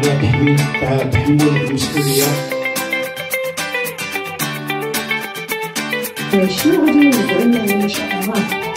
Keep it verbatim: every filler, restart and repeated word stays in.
على تحميل تحمل المسؤوليه. شنو غادي نقول لنا ان شاء الله